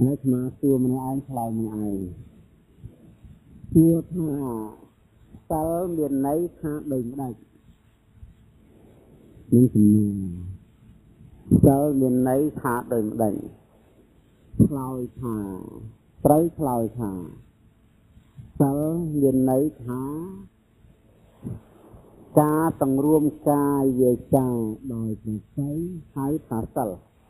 ហើយស្មាសួរម្នាក់ឯងឆ្លើយម្នាក់ឯងសួរថាសិលមានន័យថាដូចម្ដេចនឹងសំណួរសិលមានន័យថាដូចម្ដេចឆ្លើយថាត្រូវឆ្លើយថាសិលមានន័យថាការសង្រួមកាយវាចាដោយប្រស័យហៅថាសិល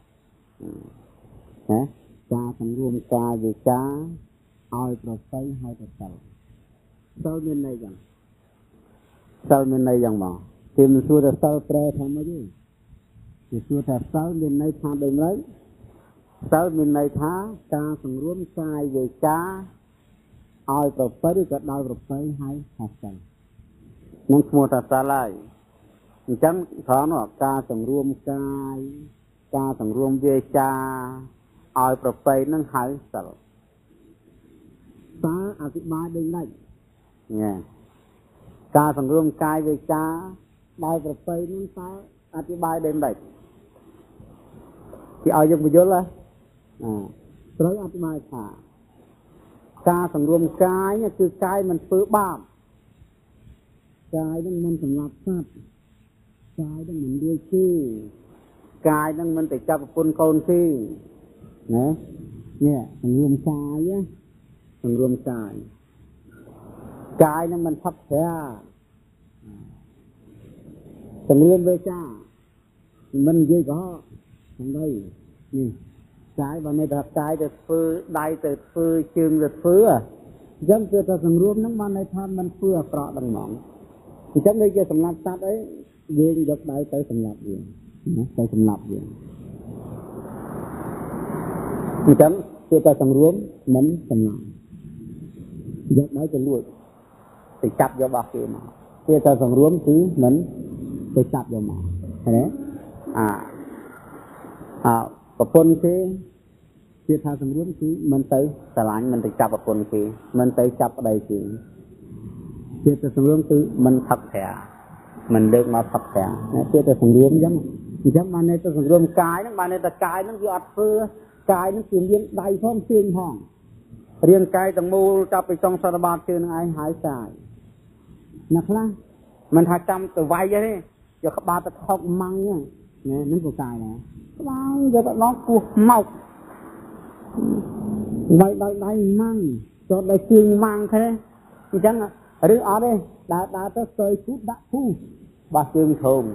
ណាការសង្រួមកាយវាចាឲ្យប្រស័យហៅថាសិលសិលមានន័យយ៉ាងសិលមានន័យយ៉ាងមកគេមិនសួរថាសិលប្រែថាម៉េចទេគេសួរថាសិលមានន័យថាដូចម្ដេចសិលមានន័យថាការសង្រួមកាយវាចាឲ្យប្រស័យឬក៏ដោយប្រស័យហៅថាសិលនឹងឈ្មោះថាសិលហើយអញ្ចឹងត្រង់នោះការសង្រួមកាយការសង្រួមវាចាឲ្យប្រពៃនឹងហៅសិលតើអธิบายដូចម៉េចញ៉ែការសង្រួមកាយវាចាដោយប្រពៃនឹងតើអธิบายដូចម៉េចគេឲ្យយើងបញ្យល់ត្រូវអธิบายថាការសង្រួមកាយគឺកាយមិនធ្វើបាបកាយនឹងមិនសម្លាប់សត្វកាយនឹងមិនលួចគេកាយនឹងមិនទៅចាប់ប្រពន្ធកូនគេណានេះសង្រួមកាយសង្រួមកាយកាយនឹងមិនផឹកស្រាសង្រួមវាចាមិននិយាយកុហកសំដីនេះកាយបើនេះថាកាយទៅធ្វើដៃទៅធ្វើជើងទៅធ្វើអញ្ចឹងគឺថាសង្រួមហ្នឹងបានន័យថាមិនធ្វើអាក្រក់ដល់ហ្មងអញ្ចឹងដូចជាសម្លាប់សត្វអីយើងយកដៃទៅសម្លាប់វាណាទៅសម្លាប់វាអញ្ចឹងគឺតែសង្រួមមិនសម្លាប់យកដៃទៅលួចទៅចាប់យករបស់គេមកគឺតែសង្រួមគឺមិនទៅចាប់យកមកឃើញទេប្រពន្ធគេគឺថាសង្រួមគឺមិនទៅស្រឡាញ់មិនទៅចាប់ប្រពន្ធគេមិនទៅចាប់ប្តីគេជាទៅសង្រួមគឺមិនផឹកស្រាមិនលើកមកផឹកស្រាជាទៅសង្រួមអញ្ចឹងបានន័យទៅសង្រួមកាយហ្នឹងបានន័យទៅកាយហ្នឹងគឺអត់ធ្វើកាយហ្នឹងគឺមានដៃផងជើងផងរាងកាយទាំងមូលចាប់ពីចុងសន្និបាតជើងហ្នឹងឯងហៅកាយណាខ្លះមិនថាចាំទៅវាយទេយកក្បាលទៅថុកម៉ាំងហ្នឹងហ្នឹងក៏កាយដែរក្បាលយកទៅដល់ពោះមកវាយដោយដៃម៉ាំងចុះដោយជើងម៉ាំងទេអញ្ចឹងឬអត់ទេដើរទៅស្ទើរពុះដាក់ពុះបោះជើងធំ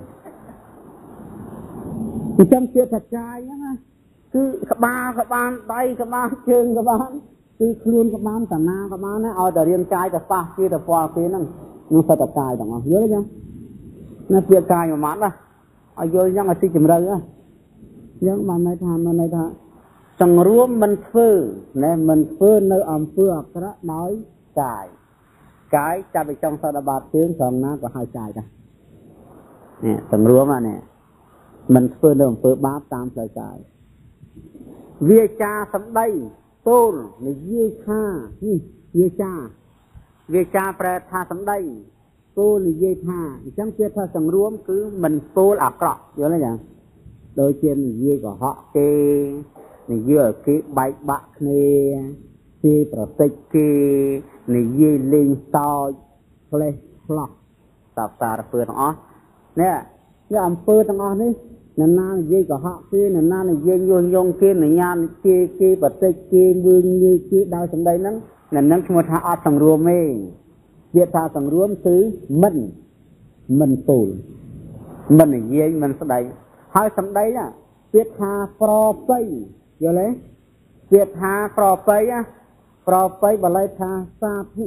អញ្ចឹងជាថាកាយហ្នឹងណាគឺក្បាលក៏បានដៃក៏បានជើងក៏បានគឺខ្លួនក៏បានតាណាក៏បានឲ្យតែរាងកាយទៅប៉ះជាទៅពណ៌គេហ្នឹងនោះសត្វកាយទាំងអស់យល់ទេណាជាកាយមួយម៉ាត់ណាឲ្យយល់យ៉ាងឲ្យទីជម្រៅណាយ៉ាងបានន័យថាសង្រួមមិនធ្វើណែមិនធ្វើនៅអំពើអាក្រក់ដោយកាយកាយចាប់ពីចុងសន្និបាតជើងត្រង់ណាក៏ហៅកាយដែរនេះសង្រួមនេះមិនធ្វើនៅអំពើបាបតាមផ្លូវកាយវាចាសម្ដីពោលនិយាយថានេះវាចាប្រែថាសម្ដីពោលនិយាយថាអញ្ចឹងជាថាសង្រួមគឺមិនពោលអាក្រក់យល់ទេចាដូចជានិយាយកុហកគេនិយាយឲ្យគេបែកបាក់គ្នាគេប្រតិចគេនិយាយលេងសើចផ្លេសផ្លោះតាប់សារពើទាំងអស់នេះអំពើទាំងអស់នេះនរណានិយាយកុហកគេនរណានិយាយញុះញង់គេនរណាគេប្រតិចគេមើលងាយគេដោយសម្ដីហ្នឹងនឹងឈ្មោះថាអត់សង្រួមទេវាថាសង្រួមគឺមិនពោលមិននិយាយមិនស្ដីហើយសម្ដីណាវាថាប្រពៃយល់ទេវាថាប្រពៃបាលីថាសាធុ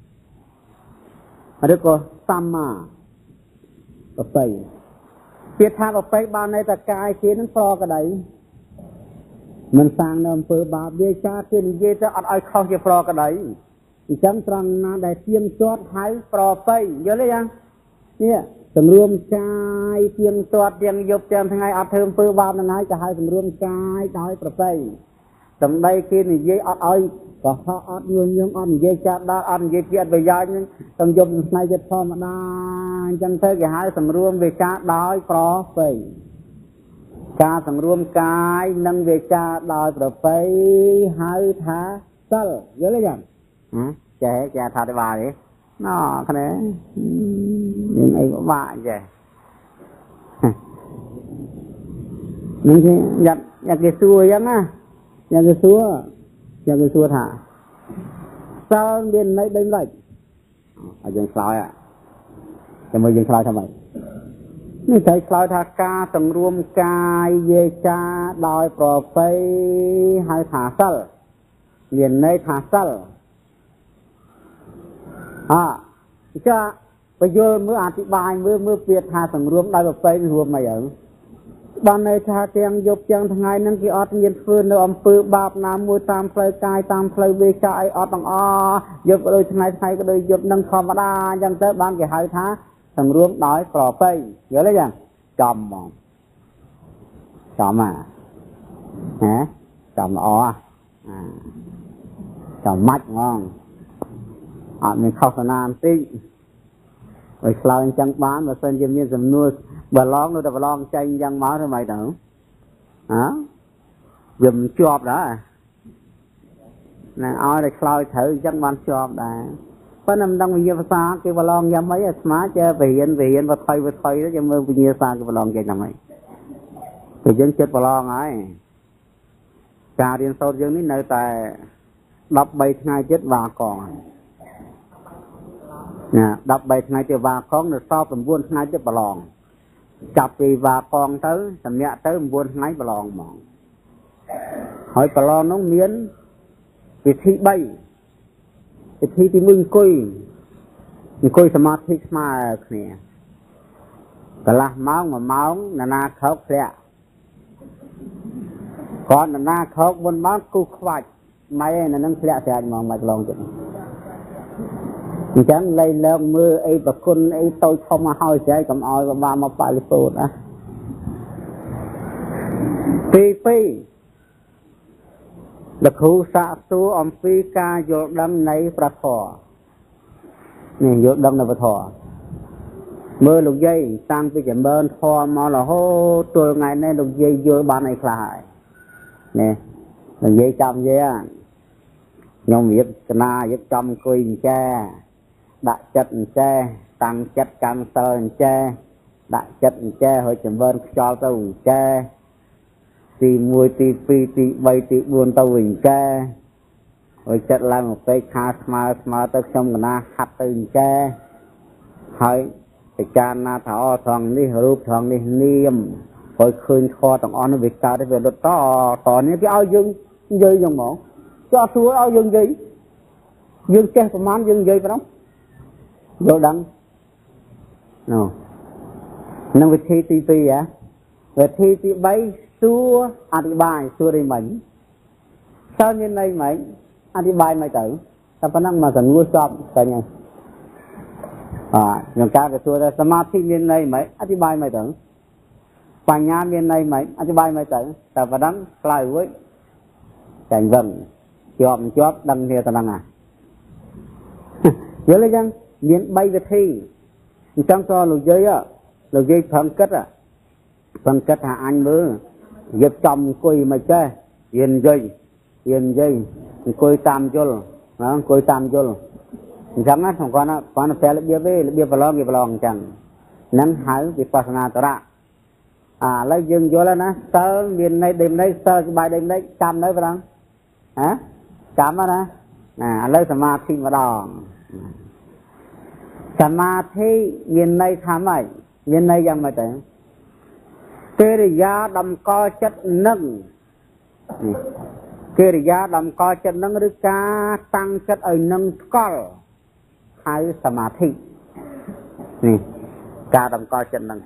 ឬក៏សម្មាប្រពៃវាថាប្រពៃបានន័យថាកាយគេនឹងប្រក្តីមិនសាងនៅអំពើបាបវាចាគេនិយាយទៅអត់ឲ្យខុសជាប្រក្តីអញ្ចឹងត្រង់ណាដែលទៀងទាត់ហៅប្រពៃយល់ទេយ៉ាងនេះសង្រួមកាយទៀងទាត់ទាំងយប់ទាំងថ្ងៃអត់ធ្វើអំពើបាបនឹងហើយក៏ហៅសង្រួមកាយដោយប្រពៃសម្ដីគេនិយាយអត់ឲ្យកុហកអត់ញុះញង់អត់និយាយចាត់ដល់អត់និយាយជាអត់ប្រយោជន៍នឹងต้องយប់ថ្ងៃចិត្តធម្មតាអញ្ចឹងទៅគេហៅសង្រួមវាចាដោយប្រពៃការសង្រួមកាយនិងវាចាដោយប្រពៃហើយថាសិលយល់ទេយ៉ាងចេះចេះថាទៅបាទទេណ៎គ្នាយើងអីបាក់ចេះនឹងយ៉ាក់គេសួរអញ្ចឹងណាយ៉ាក់គេសួរថាសិលមានន័យដូចម៉េចឲ្យយើងឆ្លើយតែមើលយើងឆ្លើយថាម៉េចនេះត្រូវឆ្លើយថាការសង្រួមកាយវាចាដោយប្រពៃហើយថាសិលមានន័យថាសិលចាបញ្យល់មើលអធិប្បាយមើលពាក្យថាសង្រួមដោយប្រពៃរួមអីហ្នឹងបានន័យថាទាំងយប់ទាំងថ្ងៃហ្នឹងគេអត់មានធ្វើនៅអំពើបាបណាមួយតាមផ្លូវកាយតាមផ្លូវវាចាអីអត់ទាំងអយប់ក៏ដូចថ្ងៃក៏ដូចយប់នឹងធម្មតាអញ្ចឹងទៅបានគេហៅថាសង្រួមដោយប្រពៃយល់ទេយ៉ាងចំហ្មងចំហ៎ចំល្អចំម៉ាច់ហ្មងអត់មានខុសណាបន្តិចឲ្យឆ្លើយអញ្ចឹងបានបើសិនជាមានសំណួរប្រឡងនៅតែប្រឡងចេញអញ្ចឹងមកធ្វើម៉េចទៅវាមិនជាប់ដែរណាឲ្យតែឆ្លើយត្រូវអញ្ចឹងបានជាប់ដែរប៉ុន្តែមិនដឹងវិញ្ញាភាសាគេប្រឡងយ៉ាងម៉េចអាស្មាចេះបរៀនវត្ថុទៅចាំមើលវិញ្ញាភាសាគេប្រឡងចេញយ៉ាងម៉េចតែយើងចិត្តប្រឡងហើយការរៀនសូត្រយើងនេះនៅតែ13ថ្ងៃទៀតវាកងណា13ថ្ងៃទៀតវាកងនៅសល់9ថ្ងៃទៀតប្រឡងចាប់ពីវាកងទៅសម្ញាក់ទៅ9ថ្ងៃប្រឡងហ្មងហើយប្រឡងនោះមានវិធី3វិធីទី1អង្គុយសមាធិស្មើគ្នាកន្លះម៉ោង1ម៉ោងណាខោកធ្លាក់គាត់ណាខោក4ម៉ោងគូខ្វាច់ម៉ែនៅនឹងធ្លាក់ស្រាច់ហ្មងមិនប្រឡងទៀតអញ្ចឹងលែងលើកមើលអីប្រគុណអីតូចធំមកហើយស្អីកុំឲ្យបបាមកប៉ាលីពូតណាទី2លោកគ្រូសាកសួរអំពីការយល់ដឹងនៃព្រះធម៌នេះយល់ដឹងនៃព្រះធម៌មើលលោកយាយតាំងពីចម្រើនធម៌មករហូតទល់ថ្ងៃនេះលោកយាយយល់បានអីខ្លះហើយនេះលោកយាយចាំយាយខ្ញុំរៀបកណារៀបចំអង្គុយអញ្ចែដាក់ចិត្តអញ្ចែតាំងចិត្តកាន់សិលអញ្ចែដាក់ចិត្តអញ្ចែហើយចម្រើនខ្យល់ទៅអញ្ចែទី1ទី2ទី3ទី4ទៅវិញចែហើយចិត្តឡើងមកពេកខាស្មើទៅខ្ញុំកណាហាត់ទៅអញ្ចែហើយពិចារណាថាត្រង់នេះរូបត្រង់នេះនាមហើយឃើញខទាំងអស់នោះវាកើតទៅវាលុតតនេះគេឲ្យយើងនិយាយយ៉ាងហ្មងចោះសួរឲ្យយើងនិយាយយើងចេះប្រមាណយើងនិយាយប៉ុណ្ណឹងយល់ដឹងនឹងវិធីទី2វិធីទី3សួរអธิบายសួររីមិញតើមានន័យម៉េចអธิบายមិនទៅតែប៉ុណ្ណឹងមកសង្ងួរចប់តែហ្នឹងខ្ញុំការទៅសួរថាសមាធិមានន័យម៉េចអธิบายមិនទៅបញ្ញាមានន័យម៉េចអธิบายមិនទៅតែប៉ុណ្ណឹងឆ្លើយរួចចាញ់វឹងជាប់ដឹងគ្នាទៅហ្នឹងយល់ទេចឹងមាន3វិធីអញ្ចឹងក៏លោកយាយប្រឹងគិតថាអញមើលយកចំអង្គុយមិនចេះរៀននិយាយអង្គុយតាមយល់អង្គុយតាមយល់អញ្ចឹងណាខ្ញុំគាត់តែរបៀបប្រឡងគេប្រឡងអញ្ចឹងហ្នឹងហៅវិបស្សនាតរៈឥឡូវយើងយល់ហើយណាសិលមានន័យដេមន័យសិលក្បាយដេមន័យចាំនៅប្រងចាំណាឥឡូវសមាធិម្ដងសមាធិមានន័យថាម៉េចមានន័យយ៉ាងម៉េចទៅកិរិយាតម្កល់ចិត្តនឹងកិរិយាតម្កល់ចិត្តនឹងឬការតាំងចិត្តឲ្យនឹងស្កល់ហៅសមាធិនេះការតម្កល់ចិត្តនឹង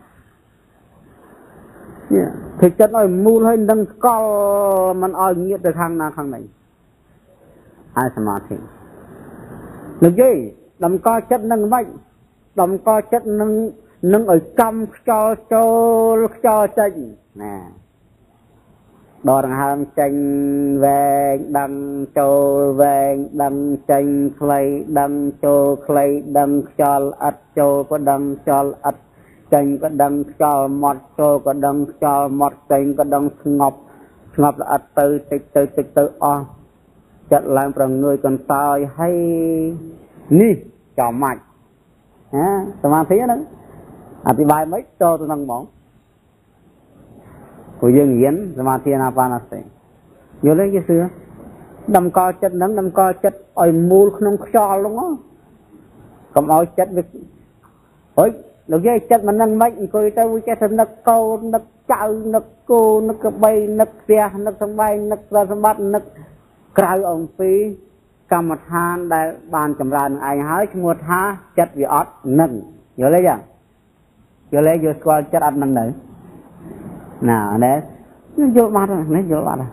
នេះធ្វើចិត្តឲ្យមូលឲ្យនឹងស្កល់មិនឲ្យងាកទៅខាងណាខាងណីហៅសមាធិនិយាយតម្កល់ចិត្តនឹងមិនតម្កល់ចិត្តនឹងឲ្យកំខ្យល់ចូលខ្យល់ចេញណាដកដង្ហើមចេញវែងដឹងចូលវែងដឹងចេញខ្លីដឹងចូលខ្លីដឹងខ្យល់ឥតចូលក៏ដឹងខ្យល់ឥត chanh có đăng cho mọt cho có đăng cho mọt chanh có đăng ngọc ngọc là từ từ o chặt làm bằng người còn sao hay ni cho mạch á mà thấy đó thì bài mấy cho tôi năng bóng của dương yến mà thiên apanase nhớ lấy cái xưa đâm co chất nắng đâm co chất ơi mua không cho luôn á còn ơi chất việc ơi lúc dây chất mà nâng mạnh coi tao cái thân nấc câu nấc chảo nấc cô nấc bay nấc xe nấc sông bay nấc ra sông bắt nấc cào ông phi cầm một hàn đại bàn cầm ra ai hái một ha chất vì ót nâng nhớ lấy chưa nhớ lấy vô qua chất ăn nâng nữa nào đấy vô mặt rồi lấy vô mặt rồi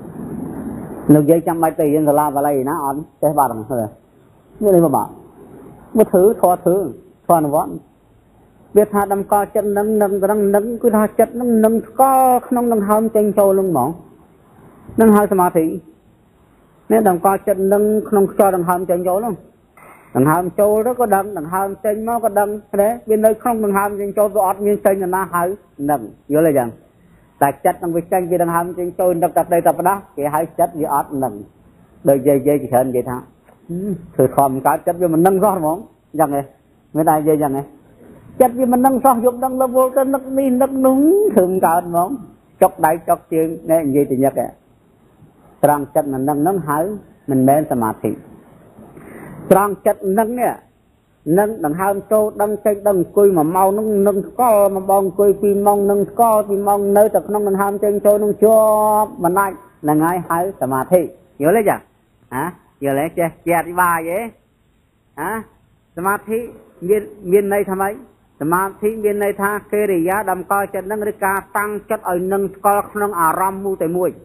lúc dây trăm bài tiền rồi la và lấy nó on cái ba đồng thôi như đây mà bảo một thứ thứ thoa nó vón biết ha đâm co chân nâng cứ tha chất nâng co không nâng hơn trên châu luôn mỏng nâng hơi sao mà thì nếu đâm co chân nâng không cho đằng hơn trên châu luôn đằng hơn châu đó có đằng hơn trên nó có đằng đấy bên đây không đằng hơn trên châu có nhưng trên là nó hơi nâng nhớ là rằng tại chất đang bị tranh vì đằng hơn trên châu đằng tập đây tập đó thì hai chất vì ót nâng đời dây chỉ hơn vậy thôi thử khom cả chất vì mình nâng rõ mỏng rằng này người ta dây rằng này chất vì mình nâng so dụng nâng là vô cái nấc mi nấc đúng thường cả món chọc đáy chọc chuyện nên gì thì nhật ạ trong chất là nâng nâng hái mình men samadhi trong chất nâng nè nâng đằng hai châu đằng trên đằng cùi mà mau nâng co mà bong cùi vì mong nâng co vì mong nơi tập nâng đằng hai trên châu nâng cho mà này là ngay hái samadhi nhớ lấy chưa hả nhớ lấy chưa chè đi ba vậy hả samadhi miền này tham ấy samadhi miền này tha kê rì giá đầm coi chân nâng ca tăng chất ở nâng co nâng ram mu tại mũi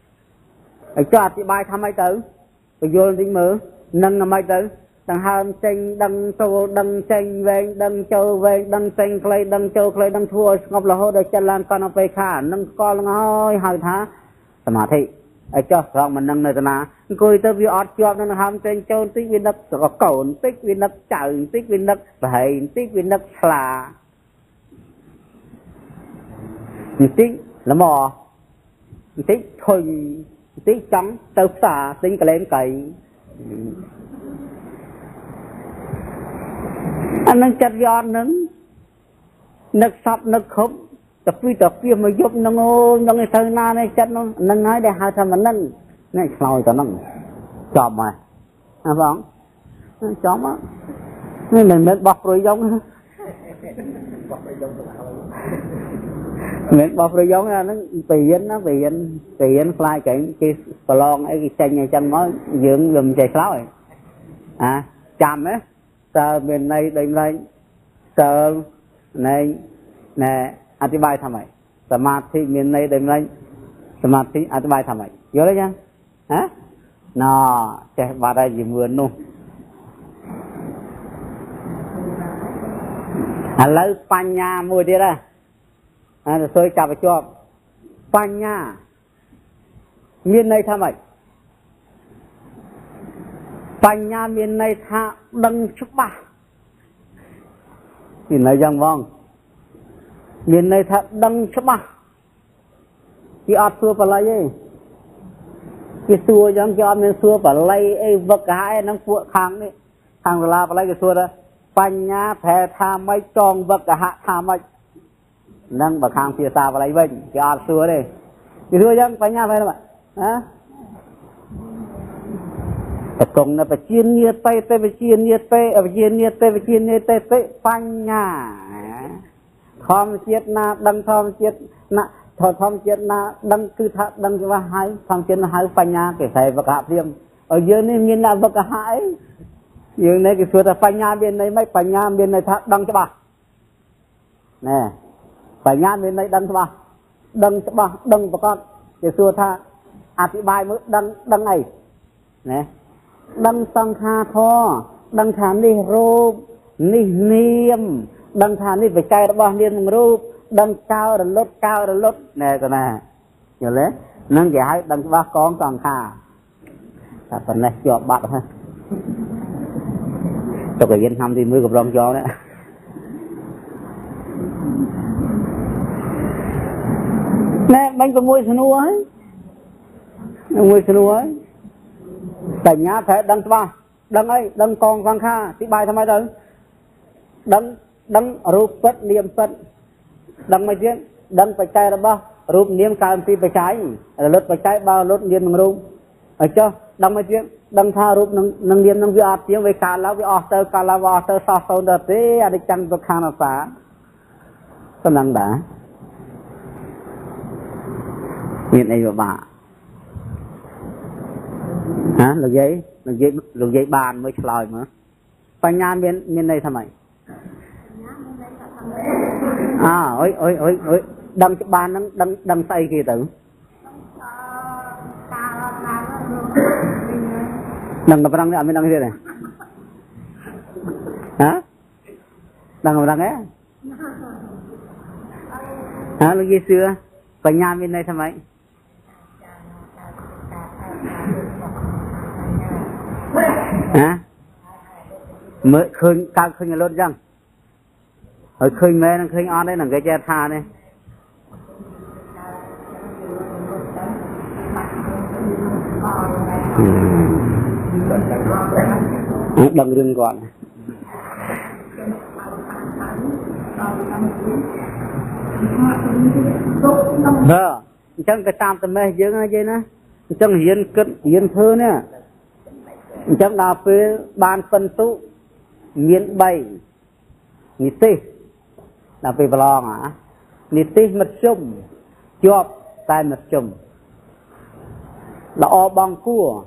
ở cho thì bài tham ấy tới rồi vô tính mở nâng làm ấy tới đằng hai tranh đằng tô đằng tranh về đằng châu về đằng tranh clay đằng châu clay đằng thua ngọc là hô đời chân lan con về khả nâng co lưng hơi hai thá samadhi ở cho rằng mình nâng này là coi tới vi ót cho nên ham trên châu tích viên đất có cồn tích viên đất chạy tích viên đất vậy tích viên đất là tích là mò tích thôi tích trắng tơ xả tính cái lên cày anh nâng chặt vi ót nâng sập nâng khống tập vi mà giúp nâng cái thơ na này chất nó nâng nói để hai thằng mà nâng này soi cho nó chòm mà vâng chòm á mình mới bọc rồi giống mình bọc rồi giống nó tiền fly cái lon ấy cái chân này chân mới dưỡng gồm chạy sáu rồi chầm ấy sờ bên này bên này sờ này nèอธิบายทำไมสมาธิมีในเดิมเลยสมาธิอธิบายทำไมเยอะเลยยังฮะน่าจะว่าได้ยิมเวือนนู่นแล้วปัญญามือเดียวละเคยจับไปจอบปัญญามีในทำไมปัญญามีในท่าดังชุบบ้ามีในยังว่องmiền này thật đăng chấp à cái ớt xua và lấy ấy cái xua giống cho mình xua và lấy ấy vật cái nó phụ kháng đấy kháng là và lấy cái xua đó bánh nhá thề tha mấy tròn vật cả hạ tha mấy nâng và kháng phía xa và lấy bệnh cái ớt xua đây cái xua giống bánh nhá phải không ạ hả cùng là phải chiên nhiệt tây phải chiên nhiệt tây phải chiên nhiệt tây phải chiên nhiệt tây bánh nhá thom chết na đăng thom chết na thom chết na đăng cứ thắt đăng cái hai thom chết na hai phanh nha cái thầy vật hạ tiêm ở dưới này miền nào vật hạ ấy dưới này cái suy ta phanh nha bên này mấy phanh nha bên này thắt đăng cho bà nè phanh nha bên này đăng cho bà đăng cho con cái suy ta áp bài mới đăng này nè đăng sang kha tho đăng thản đi rô ni niêm đăng thản đi phải cài bao nhiêu một rúp đăng cao rồi lót nè cái này nhớ lấy nâng giải đăng ba con toàn khà phần này cho bạn ha cho cái dân thăm thì mới gặp rong cho đấy nè bánh có mùi sân hùa ấy mùi sân hùa ấy tỉnh nhá thế đăng ba đăng ấy đăng con văn kha tí bài thầm ai đăng đăng rụp bất niệm bất đăng mấy chuyện đăng phải chay là bao rụp niệm cao tí phải cháy lốt phải cháy bao lốt niệm bằng rụp ở cho đăng mấy chuyện đăng tha rụp nâng niệm nâng vi át tiếng về cả lá vi át tơ sao sâu đợt thế à đi chăn vật khá nó xá có năng đã nhìn này bà hả lục giấy bàn mới lời mà phải nhà miền này thầm mày ôi đâm cái bàn đâm say kia tử đâm cái răng này mới đâm cái này hả đâm cái răng ấy hả lục giấy xưa phải nhà miền này thầm mày hả mới khơi cao khơi nhà lốt răng ở khơi mê nó khơi on đấy là cái che tha đây đừng rừng còn chẳng cái tam tầm mê dưỡng ở đây nữa chẳng hiến thơ nữa chẳng đào phê ban phân tụ miễn bay nhị tê đào phê bà lòng hả nhị tê mật chung chọp tay mật chung là o bong cua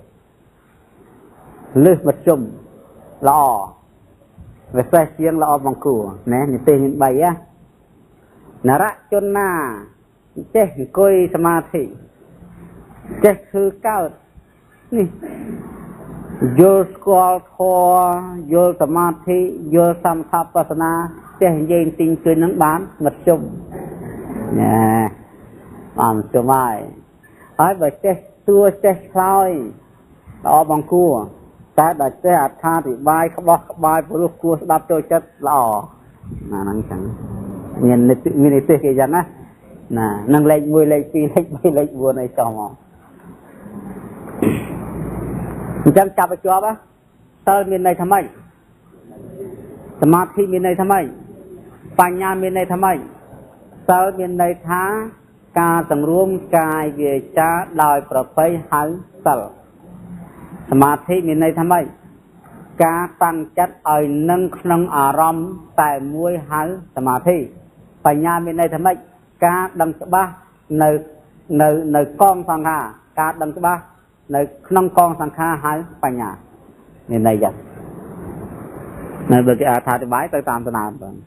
lư mật chung là o về xe chiêng là o bong cua nè nhị tê miễn bay á nà rạ chôn na chết coi samadhi chết khư cao nè vô squal thò vô samadhi vô samthapasana che dây tinh cười nắng bán mật chung nè làm cho mai hỏi về che tua che soi đó bằng cua ta đã che tha thì bài bài của cua đáp cho chất lò là năng chẳng nhìn này tuyệt cái gì á nè năng lên mười lên pi lên bay lên vua này cho mà chẳng chạp ở chỗ á tơ miền này thầm ấy samadhi miền này thầm ấy Panya miền này thầm ấy tơ miền này thá ca tầngរួមcài về cha đòiប្រភ័យហៅសិលសមាធិមានន័យថាម៉េចការតាំងចិត្តឲ្យនឹងក្នុងអារម្មណ៍តែមួយហៅសមាធិបញ្ញាមានន័យថាម៉េចការដឹងច្បាស់នៅកងសង្ខារការដឹងច្បាស់នៅក្នុងកងសង្ខារហៅបញ្ញាមានន័យយ៉ាងនៅបើគេអធិប្បាយទៅតាមដំណើរបង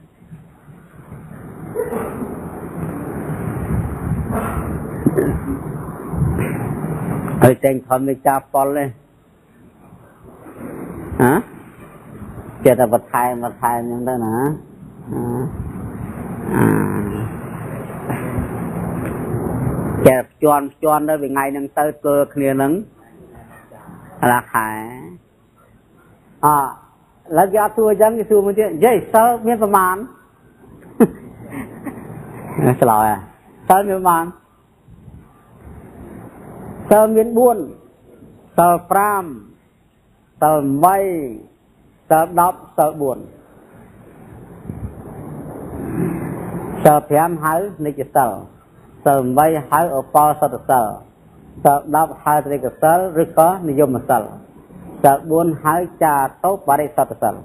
ហើយតែងធម្មចាប៉ុលទេហ៎ចេះតែបន្ថែមអញ្ចឹងទៅណាចេះជន់ទៅពីថ្ងៃហ្នឹងទៅធ្វើគ្នាហ្នឹងរាខែឡើយយកទួអញ្ចឹងគេសួរមកទៀតនិយាយសិលមានប្រមាណឆ្លើយសិលមានប្រមាណសិលមាន4សិល5សិល8សិល10សិល4សិល5ហៅនិច្ចសិលសិល8ហៅឧបោសថសិលសិល10ហៅត្រីកសិលឬក៏និយមសិលសិល4ហៅចាតោបរិសទ្ធសិល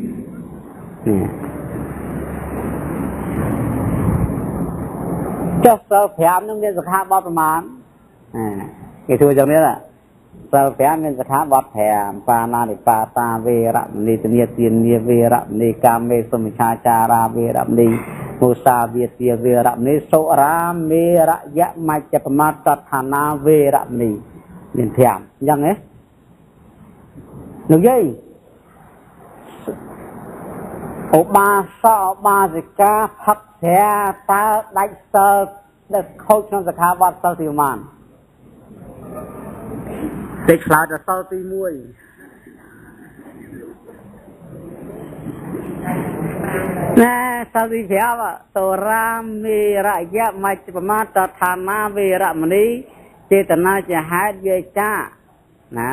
ចុះសិល5នឹងមានសិក្ខាបទប្រមាណគេធ្វើចឹងនេះសិល5មានសិក្ខាបទ5បាណានិបាតាវេរមណីទនិទានាវេរមណីកាមេសុមិច្ឆាចារាវេរមណីមុសាវាទាវេរមណីសុរាមេរយមជ្ជបមាតដ្ឋានាវេរមណីមាន5អញ្ចឹងហ៎និយាយឧបាសកឧបាសិកាផឹកស្រាតើដាច់សិលដែលខូចក្នុងសិក្ខាបទសិលទីប្រមាណតែឆ្លើយដល់សិលទី1 nè sao đi theo ạ tổ ra mi ra dạ mai chỉ mà ta tham na về ra mà đi chế tận na chỉ hát về cha nè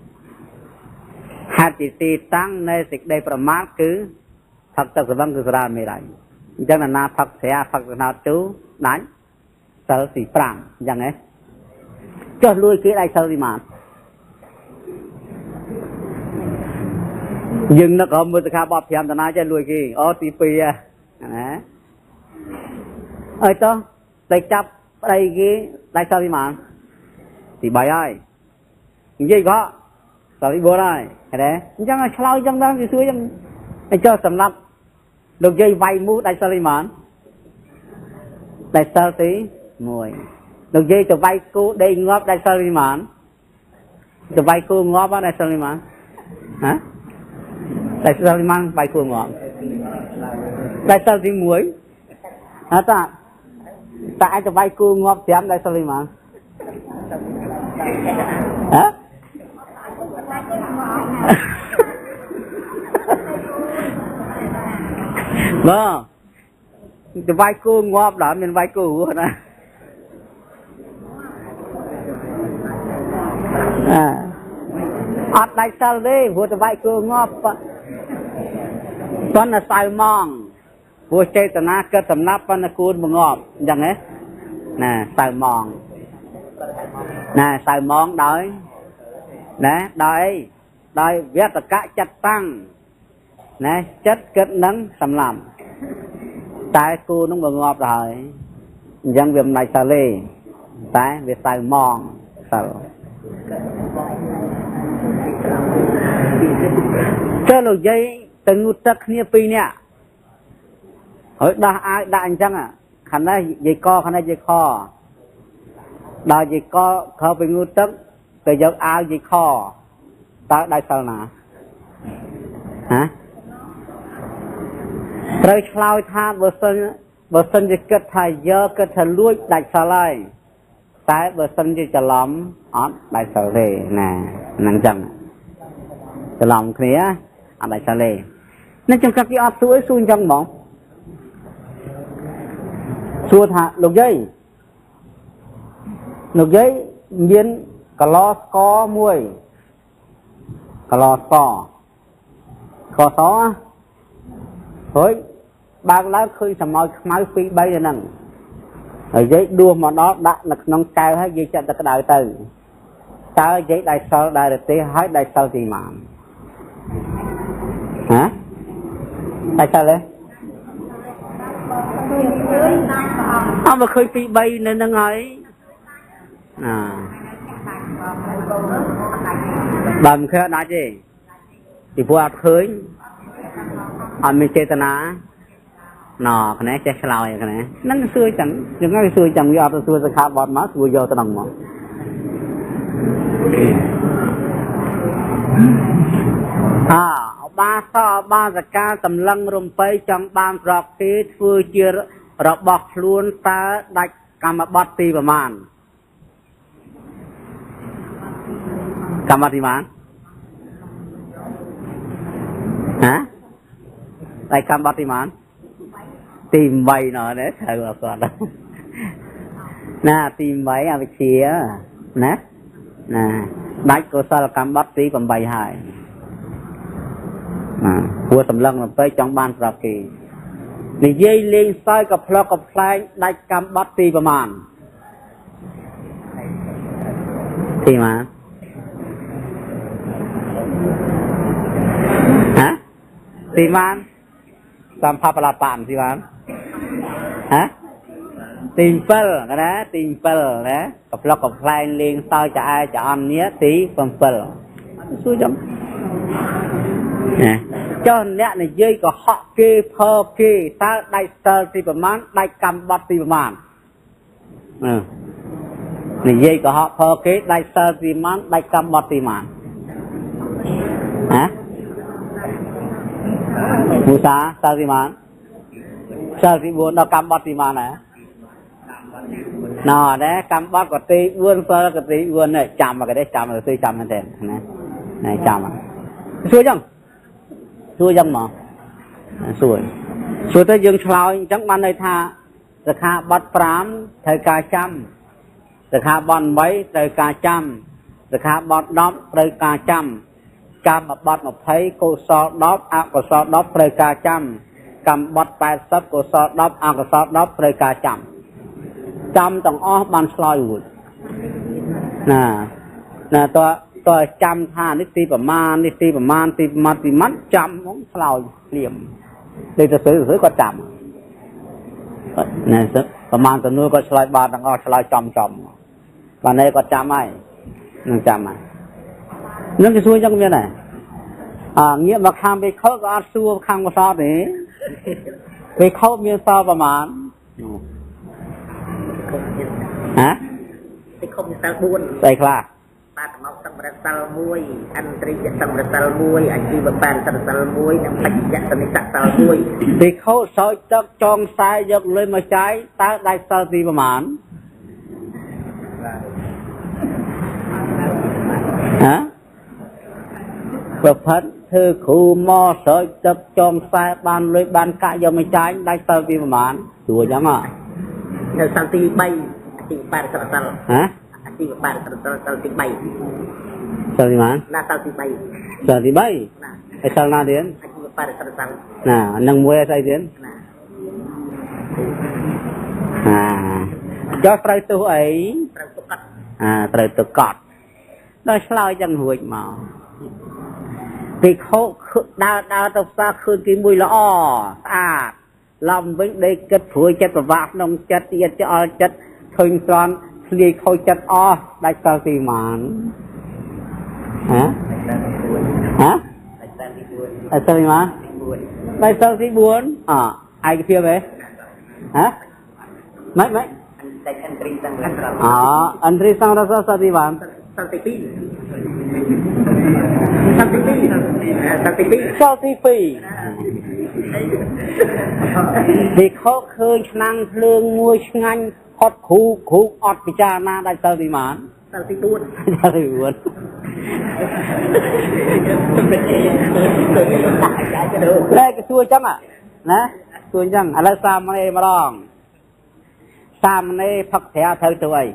hát chỉ tăng nơi dịch đâyประมาท cứ thật tập cái băng cứ ra mi lại chẳng là na thật sẽ thật nào chú đánh sợ thì prang chẳng ấy cho lui cái đây sao đi mà nhưng nó có một cái bọt thêm tận na cho lui cái ô tí pi à ơi to đây chấp đây cái đây sao đi mà thì bài ai gì có sao đi bố đây cái đấy chẳng là sao chẳng đang thì suy chẳng cho sầm lấp được dây vay mũ đây sao đi mà đây sao tí mùi được dây cho vay cô đây ngóp đây sao đi mà cho vay cô ngóp ở đây sao đi mà hả đây sao đi mà vay cô ngóp đây sao đi muối hả ta tại cho vay cô ngóp chém đây sao đi mà hả vâng cho vay cô ngóp đó mình vay cô nè ở đây sao đi vừa cho vay cô ngóp con là sai mong vừa chơi tận na cơ tầm nắp con là côn bằng ngóp chẳng ấy nè sai mong nè sai mong đói nè đói đói viết là cả chất tăng nè chất kết nắng sầm làm tại cô nó bằng ngọt rồi dân việc này sao lê tại việc sai mong sao cho lô dây từng ngút tất kia pi nè hỏi đã ai đã anh chăng à khăn đây dây co khăn đây dây kho đòi dây co khâu bị ngút tất từ giờ ao dây kho ta đây sao nè hả rồi lao tha bờ sân chỉ kết thay giờ kết thay lúa đại sao lại tại bờ sân chỉ chả lắm ở đại sao lê nè năng chẳng chả lắm kia ở đại sao lê nên trong các cái áp suối xuôi trong mỏng xua thả lục giấy miên cà lo có muôi cà lo có xó thôi ba lá khơi sầm môi máy phi bay nè rồi giấy đua mà đó đã là nông cao hay gì cho ta cái đại từ ta giấy đại sao đại được tí hỏi đại sao gì mà hả đại sao đấy ông mà khơi phi bay nên nó ấy bằng khơi đã gì thì vua khơi anh mình chơi tana nọ cái này chơi sao vậy cái này nó xưa chẳng những cái xưa chẳng do tôi xưa sẽ khá bọt má xưa vô tôi đồng mà ba sao ba giặc ca tầm lăng rùm pây trong ban rọc khí vừa chia rọc bọc luôn ta đạch cầm bọt tì vào màn cầm bọt tì màn hả đây cầm bọt tì màn tìm bày nó đấy thầy bảo con đó nè tìm bày à việc chia nè nè đạch cô sao là cầm bọt tì còn bày hại vừa tầm lăng là tới trong ban rọc kỳ này dây lên soi cặp lo cặp phai đạch cầm bọt tì vào màn thì mà hả thì màn làm pha là bạn thì màn hả tìm phơi cái đó tìm phơi đấy cặp lo cặp phai lên soi cho ai cho anh nhé tí phần phơi xui chấm nè cho nè này dây có họ kê phơ kê ta đại sơ thìประมาณđại cầm bọt thìประมาณnày dây có họ phơ kê đại sơ thìประมาณđại cầm bọt thìประมาณhả mua sa sơ thìประมาณsơ thì buồn nó cầm bọt thìประมาณnè nọ đấy cầm bọt có tí buồn phơ có tí buồn này chạm vào cái đấy chạm vào cái chạm lên đèn này này chạm vào xuôi chăng xuôi chăng mà សួរទៅយើងឆ្លើយអញ្ចឹងបានន័យថាសិក្ខាបទ5ត្រូវការចាំសិក្ខាបទ8ត្រូវការចាំសិក្ខាបទ10ត្រូវការចាំកម្មបទ20កុសល10អកុសល10ត្រូវការចាំកម្មបទ80កុសល10អកុសល10ត្រូវការចាំទាំងអស់បានឆ្លើយរួចណាតើចាំថានេះទីប្រមាណនេះទីប្រមាណទីប្រមាណទីម៉ាត់ចាំហ្មងឆ្លើយភ្លាមដូចទៅស្រួយគាត់ចាំណែប្រមាណទៅនោះគាត់ឆ្លើយបានទាំងអស់ឆ្លើយចំបាននេះគាត់ចាំហើយនឹងចាំហើយនឹងគេសួរចឹងមានដែរងាកមកខាងវិខោក៏អត់សួរខាងកសោតទេវិខោមានសល់ប្រមាណហ៎វិខោមានសល់4ស្អីខ្លះបាទមកសម្រាប់សាល់1អន្តរិយសម្រាប់សាល់1អាជីវបានសម្រាប់សាល់1និងបច្ចៈសនិស័កសាល់1វិខោសោចទឹកចងខ្សែយកលុយមកចាយតើដាច់សាល់ទីប្រមាណហ៎ប្រផិតធ្វើគ្រូមកស្រោចទឹកចងខ្សែបានលុយបានកាក់យកមកចាយដាច់សាល់ទីប្រមាណស្រួលចឹងហ៎នៅសាល់ទី3អាជីវបានសម្រាប់សាល់ហ៎អាជីវបានសម្រាប់សាល់ទី3សាល់ទីម៉ានណាសាល់ទី3សាល់ទី3ណាហើយសាល់ណាទៀតអាជីវបានសម្រាប់សាល់ណានឹងមួយស្អីទៀតណាចុះត្រូវទោះអីត្រូវទុកកត់ត្រូវទុកកត់ដល់ឆ្លើយចឹងរួចមកពីខោដើរទៅផ្សារឃើញគេមួយល្អស្អាតឡំវិញដេកគិតព្រួយចិត្តប្រវាក់ក្នុងចិត្តទៀតចោលចិត្តឃើញស្រន់ស្លាយខូចចិត្តអស់ដាច់សាល់ទីម៉ានហ៎ដាច់សាល់ទី4ដាច់សាល់ទីម៉ានដាច់សាល់ទី4ឯកភាពហ៎ម៉េចដាច់អន្តរីសង្រសអន្តរីសង្រសសាល់ទីម៉ានសាល់ទី2សាល់ទី2ពីខោឃើញឆ្នាំងភ្លើងមួយឆ្ងាញ់ផុតគ្រូអត់ពិចារណាដាច់សាល់ទីម៉ានសាល់ទី4សាល់ទី4តែគេសួរចឹងណាសួរចឹងឥឡូវសាមណេរម្ដងសាមណេរផឹកត្រាត្រូវទៅអី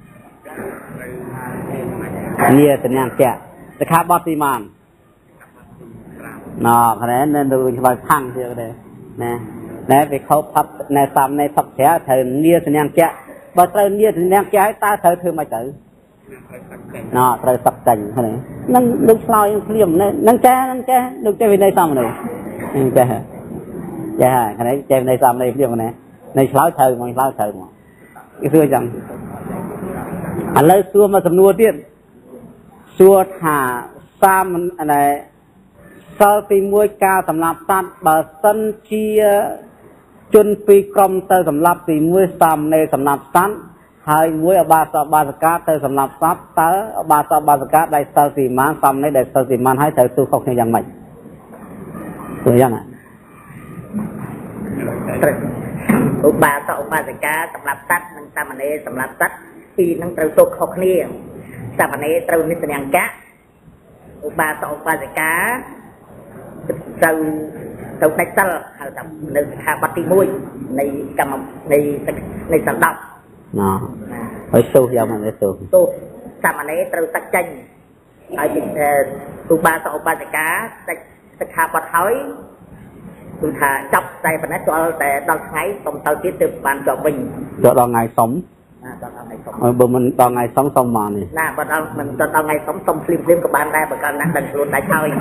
នេះសញ្ញាកៈសិក្ខាបទទីម៉ានណ៎គ្នានៅឆ្លើយផាំងទៀតដែរណែវាខោផឹកណែសាមណេរផឹកត្រាត្រូវនេះសញ្ញាកៈបើត្រូវនេះសញ្ញាកៈហើយតើត្រូវធ្វើម៉េចទៅត្រូវសឹកចេញហ្នឹងនឹងឆ្លើយភ្លាមនឹងចេះដូចចេះវិន័យសាមណេរនឹងចេះគ្នាចេះវិន័យសាមណេរភ្លាមណានៅឆ្លើយត្រូវមកឆ្លើយត្រូវមកគេសួរចឹងឥឡូវសួរមកសំណួរទៀតសួរថាសាមណេរសាល់ទី1ការសម្លាប់សត្វបើសិនជាជនពីរក្រុមទៅសម្លាប់ទី1សាមណេរសម្លាប់សត្វហើយមួយអបាសបាសកាទៅសម្លាប់សត្វតើអបាសបាសកាដែលសាល់ទីម៉ានសាមណេរដែលសាល់ទីម៉ានហើយត្រូវទូខុសគ្នាយ៉ាងម៉េចទៅយ៉ាងណាឧបាសឧបាសិកាសម្រាប់សត្វនិងសាមណេរសម្រាប់សត្វពីរនឹងត្រូវទុកខុសគ្នាសាមណេរត្រូវមានសញ្ញាកៈឧបាសឧបាសិកាត្រូវដាច់សិលហៅថានៅសិក្ខាបទទី1នៃកម្មនៃសណ្ដាប់ហើយទោសយ៉ាងម៉េចទោសសាមណេរត្រូវសាច់ចេញហើយឧបាសឧបាសិកាដាច់សិក្ខាបទហើយគឺថាចាប់តែប៉ុណ្ណេះទាល់តែដល់ថ្ងៃសុំទៅទៀតទើបបានជាប់វិញដល់ថ្ងៃសុំដល់ថ្ងៃសុំបើមិនដល់ថ្ងៃសុំសុំមកនេះណាបើដល់មិនដល់ថ្ងៃសុំសុំភ្លាមក៏បានដែរបើកាលណាដឹងខ្លួនដាច់ហើយ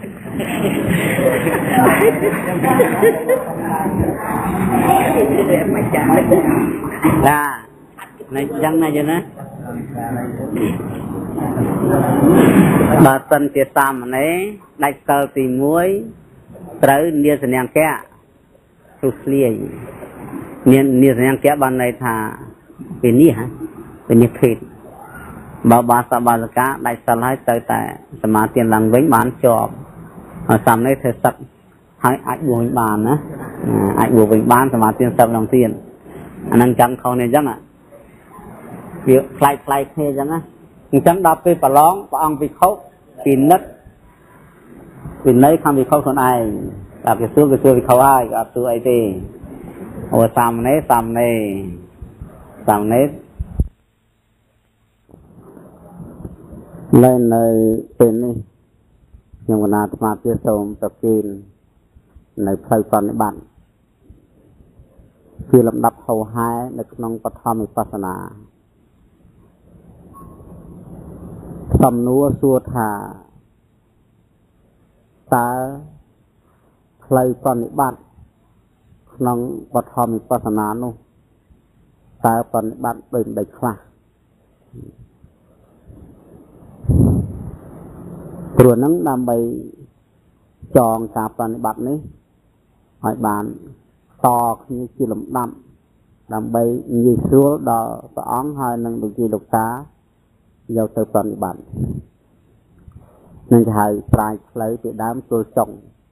មិនចាស់ណានេះយ៉ាងណាចឹងណាបើសិនជាសាមណេរដាច់សិលទី1ត្រូវនាសញ្ញាកៈទុស្លាយនាសញ្ញាកៈបានន័យថាពីនេះភេទបើបាសបាសកាដាច់សិលហើយទៅតែសមាធិឡើងវិញបានជាប់ហើយសាមណេរធ្វើសឹកហើយអាចបួសវិញបានណាអាចបួសវិញបានសមាធិសឹកឡើងទៀតអានឹងចាំខុសនេះអញ្ចឹងវាផ្លែកគ្នាអញ្ចឹងណាអញ្ចឹងដល់ពេលប្រឡងព្រះអង្គវិខុពិនិត្យវិន័យខាងវិខុខ្លួនឯង Ở cái xưa thì khâu ai gặp xưa ấy thì ồ xăm nết lên nơi tên đi nhưng mà nào mà chia sông tập tin này phơi còn bạn khi làm đập hầu haiในក្នុងបឋមវិបស្សនាសំណួរសួរថាតើផ្លូវប្រតិបត្តិក្នុងបឋមវិបស្សនានោះតើប្រតិបត្តិដូចមិនខ្លះព្រោះនឹងដើម្បីចងការប្រតិបត្តិនេះឲ្យបានតគ្នាជាលំដាប់ដើម្បីងាយស្រួលដល់ព្រះអង្គហើយនឹងលោកជីលោកតាយកទៅប្រតិបត្តិនឹងគេហៅប្រាជ្ញផ្លូវពីដើមទល់ចុង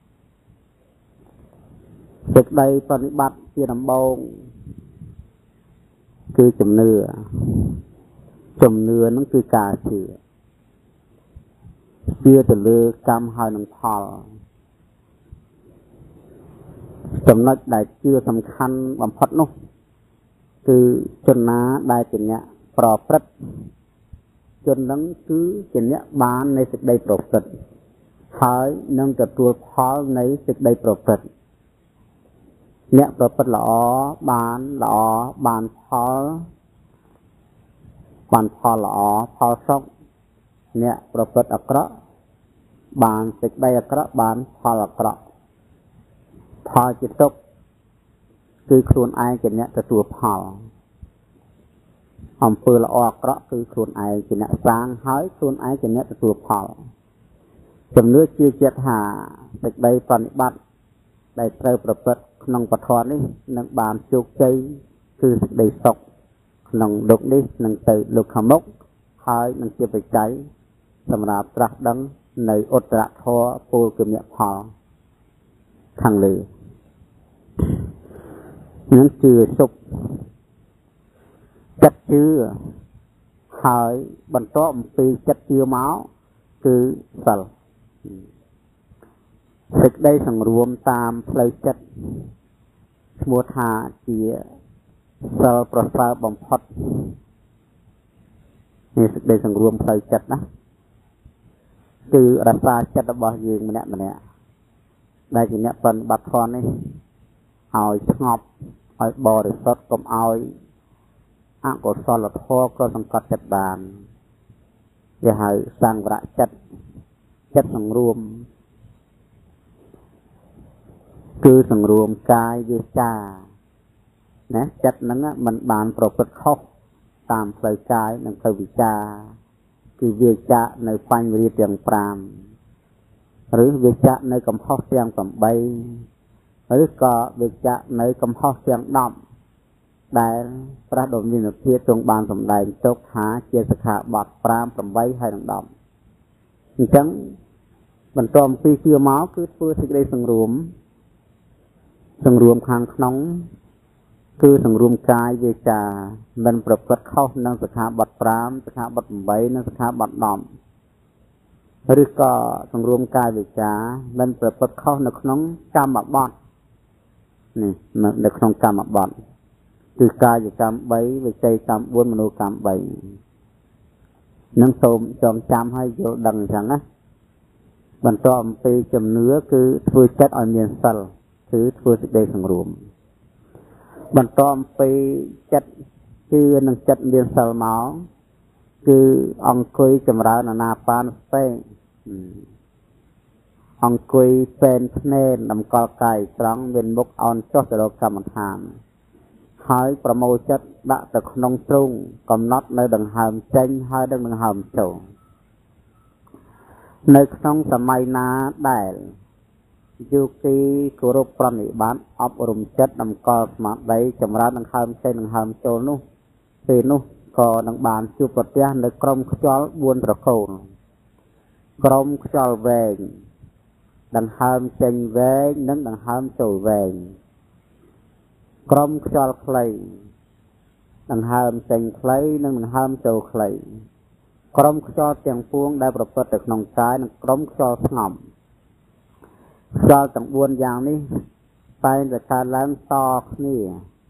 សេចក្តីប្រតិបត្តិជាដំបូងគឺជំនឿនឹងគឺការជឿទៅលើកម្មហើយនឹងផលចំណុចដែលជឿសំខាន់បំផុតនោះគឺជនណាដែលជាអ្នកប្រព្រឹត្តជននឹងគឺជាអ្នកបាននៃសេចក្តីប្រព្រឹត្តហើយនឹងទទួលផលនៃសេចក្តីប្រព្រឹត្តអ្នកប្រព្រឹត្តល្អបានផលល្អផលសុខអ្នកប្រព្រឹត្តអាក្រក់បានសេចក្តីអាក្រក់បានផលអាក្រក់ផលជាទុក្ខគឺខ្លួនឯងជាអ្នកទទួលផលអំពើល្អអាក្រក់គឺខ្លួនឯងជាអ្នកសាងហើយខ្លួនឯងជាអ្នកទទួលផលជំនឿជឿជាក់ថាសេចក្តីប្រតិបត្តិដែលត្រូវប្រព្រឹត្តក្នុងពធនេះនឹងបានជោគជ័យគឺសេចក្តីសុខក្នុងលោកនេះនឹងទៅលោកខាងមុខហើយនឹងជាបច្ច័យសម្រាប់ត្រាស់ដឹងនៅឧត្តរធម៌ពលគមផលខាងលើនឹងជឿសុខចិត្តជឿហើយបន្ទាប់អំពីចិត្តជឿមកគឺសិលសេចក្តីសង្រួមតាមផ្លូវចិត្តឈ្មោះថាជាសិលប្រសើរបំផុតនេះសេចក្តីសង្រួមផ្លូវចិត្តណាគឺរក្សាចិត្តរបស់យើងម្នាក់ដែលជាអ្នកប្រតិបត្តិធម៌នេះឲ្យស្ងប់ឲ្យបរិសុទ្ធកុំឲ្យអកុសលធម៌ក៏សង្កត់ចិត្តបានគេហៅសង្វរៈចិត្តសង្រួមគឺសង្រួមកាយវាចាណាចិត្តហ្នឹងมันបានប្រព្រឹត្តខុសតាមផ្លូវកាយនិងផ្លូវវិចាគឺវាចានៅបញ្ញវិរិយទាំង5ឬវាចានៅកំហុសទាំង8ឬក៏វាចានៅកំហុសទាំង10ដែលព្រះដ៏មានភាពទ្រង់បានសម្ដែងទុកថាជាសិក្ខាបទ5 8ហើយនិង10អញ្ចឹងបន្ទាប់ពីជឿមកគឺធ្វើសេចក្តីសង្រួមខាងក្នុងគឺសង្រួមកាយវាចាមិនប្រព្រឹត្តខុសនឹងសិក្ខាបទ5សិក្ខាបទ8និងសិក្ខាបទ10ឬក៏សង្រួមកាយវាចាមិនប្រព្រឹត្តខុសនៅក្នុងកម្មបទនេះនៅក្នុងកម្មបទគឺកាយកម្ម3វិច័យកម្ម4មនោកម្ម3នឹងសូមចងចាំឲ្យយល់ដឹងអញ្ចឹងណាបន្ទាប់អំពីជំនឿគឺធ្វើចិត្តឲ្យមានសិលគឺធ្វើសេចក្តីសង្រួមបន្ទាប់អំពីចិត្តជឿនឹងចិត្តមានសិលមកគឺអង្គុយចម្រើនអាណាបានសតិអង្គុយពេនភ្នែនតម្កល់កាយត្រង់មានមុខអោនចុះទៅរកកម្មដ្ឋានហើយប្រមូលចិត្តដាក់ទៅក្នុងទ្រូងកំណត់នៅដង្ហើមចេញហើយដង្ហើមចូលនៅក្នុងសម័យណាដែលយោគីគោរពប្រណិប័តអប់រំចិត្តតម្កល់ស្មារតីចម្រើនដង្ហើមចេញដង្ហើមចូលនោះពេលនោះក៏នឹងបានជួបប្រទះនៅក្រុមខ្យល់4ត្រកូលក្រុមខ្យល់វែងដង្ហើមចេញវែងនិងដង្ហើមចូលវែងក្រុមខ្យល់ខ្លីដង្ហើមចេញខ្លីនិងដង្ហើមចូលខ្លីក្រុមខ្យល់ទាំងពួងដែលប្រព្រឹត្តទៅក្នុងកាយនិងក្រុមខ្យល់ស្ងប់ cho tầng buôn giang đi phải là cả lớn to nè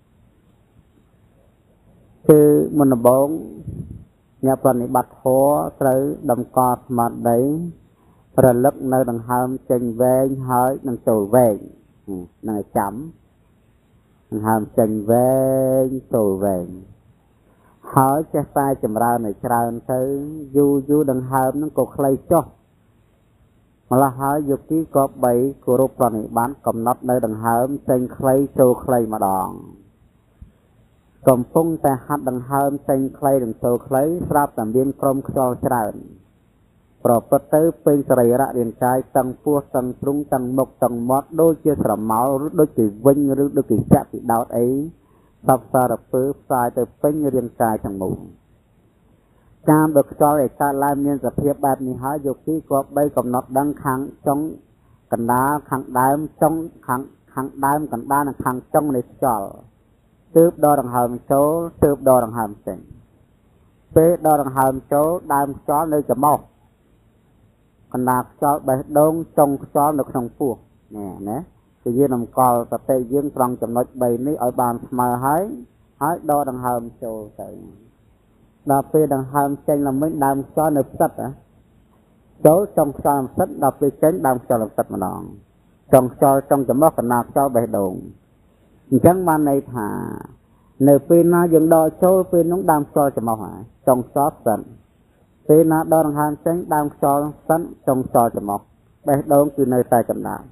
คือมันบงเนี่ยปฏิบัติหัวหรือดำกอดมาได้ระลึกในดังหามเจงแวงหายดังโจแวงนั่งจำดังหามเจงแวงโจแวงหายจะใส่จำราในชราเธออยู่ดังหามนั่งกดใครจ่อมาละหายยุกี้ก็ใบกุรุปฏิบัติกำหนดในดังหามเจงใครโจใครมาดองกลมพุ่งแต่หัดดังเฮิมเซ็งใครดังโซใครสราบแต่เรียนกรมขจรเจริญปรบประเตอเป็นสรีระเรียนกายตั้งพัวตั้งปรุงตั้งมกตั้งมอดโดยเชื่อสระเมาหรือโดยจีวิ่งหรือโดยจีจับจีดาวเอ๋สับสารพื้นสายแต่เป็นเรียนกายทั้งหมดการเบิกจอเอกการลายเมียนสเพียบแบบนี้หายกที่กบใบกำหนดดังขังจ้องกันดาขังได้จ้องขังได้กันด้านขังจ้องในจอตืบดอดังหามโจตืบดอดังหามเซ็งเป๊ดอดังหามโจดามจอเลยจะมอกขนาดจอใบดงจงจอในขนมปูเนี่ยนะจะยืนนำกอลแต่เตยยืนตรังจำนวนใบนี้เอาบานมาให้ดอดังหามโจใส่ดาเป๊ดังหามเซ็งlà mấy đamจอในสัตว์อะโจจงจอสัตว์ดาเป๊เซ็งดามจอในสัตว์มาลองจงจอจงจะมอกขนาดจอใบดงchẳng ban này thả nếu pin nó dừng đo cho pin nó đam cho màu hả trong xót sẵn pin nó đo hàng hàng tránh đam cho sẵn trong cho màu đây đâu từ nơi tay cầm đạn